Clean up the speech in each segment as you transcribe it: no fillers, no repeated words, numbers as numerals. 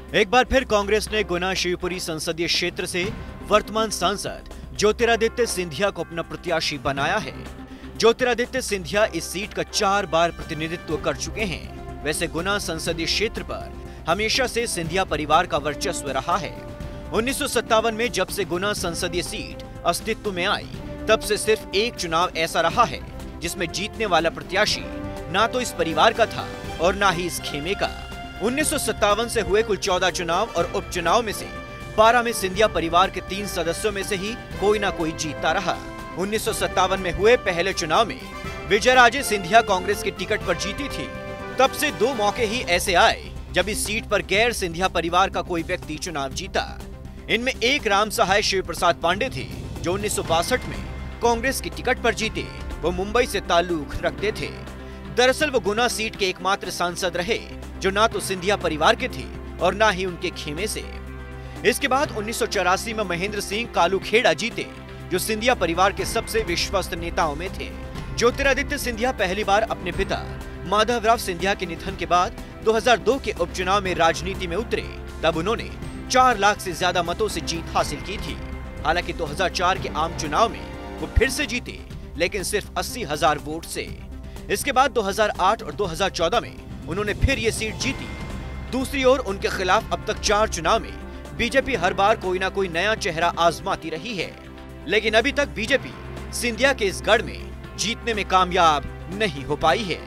एक बार फिर कांग्रेस ने गुना शिवपुरी संसदीय क्षेत्र से वर्तमान सांसद ज्योतिरादित्य सिंधिया को अपना प्रत्याशी बनाया है। ज्योतिरादित्य सिंधिया इस सीट का 4 बार प्रतिनिधित्व कर चुके हैं। वैसे गुना संसदीय क्षेत्र पर हमेशा से सिंधिया परिवार का वर्चस्व रहा है। 1957 में जब से गुना संसदीय सीट अस्तित्व में आई, तब से सिर्फ एक चुनाव ऐसा रहा है जिसमें जीतने वाला प्रत्याशी ना तो इस परिवार का था और ना ही इस खेमे का। 1957 से हुए कुल 14 चुनाव और उपचुनाव में से 12 में सिंधिया परिवार के 3 सदस्यों में से ही कोई ना कोई जीतता रहा। 1957 में हुए पहले चुनाव में विजयराजे सिंधिया कांग्रेस की टिकट पर जीती थी। तब से 2 मौके ही ऐसे आए जब इस सीट पर गैर सिंधिया परिवार का कोई व्यक्ति चुनाव जीता। इनमें एक राम सहाय शिव प्रसाद पांडे थे जो 1962 में कांग्रेस की टिकट पर जीते। वो मुंबई से ताल्लुक रखते थे। दरअसल वो गुना सीट के एकमात्र सांसद रहे जो ना तो सिंधिया परिवार के थे और ना ही उनके खेमे से। इसके बाद 1984 में महेंद्र सिंह कालूखेड़ा जीते जो सिंधिया परिवार के सबसे विश्वस्त नेताओं में थे। ज्योतिरादित्य सिंधिया पहली बार अपने पिता माधवराव सिंधिया के निधन के बाद 2002 के उपचुनाव में राजनीति में उतरे। तब उन्होंने 4 लाख से ज्यादा मतों से जीत हासिल की थी। हालांकि 2004 के आम चुनाव में वो फिर से जीते, लेकिन सिर्फ 80,000 वोट से। इसके बाद 2008 और 2014 में उन्होंने फिर ये सीट जीती। दूसरी ओर उनके खिलाफ अब तक 4 चुनाव में बीजेपी हर बार कोई ना कोई नया चेहरा आजमाती रही है, लेकिन अभी तक बीजेपी सिंधिया के इस गढ़ में जीतने में कामयाब नहीं हो पाई है।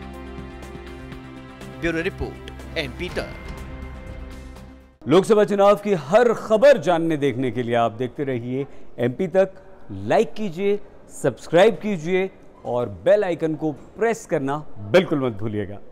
ब्यूरो रिपोर्ट, एमपी तक। लोकसभा चुनाव की हर खबर जानने देखने के लिए आप देखते रहिए एमपी तक। लाइक कीजिए, सब्सक्राइब कीजिए और बेल आइकन को प्रेस करना बिल्कुल मत भूलिएगा।